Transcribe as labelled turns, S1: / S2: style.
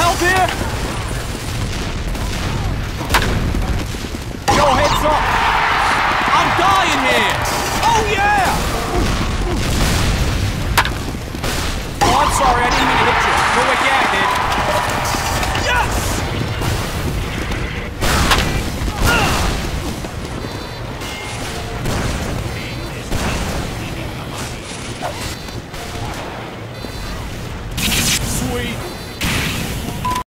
S1: help here? Your head's up! I'm dying here! Oh yeah!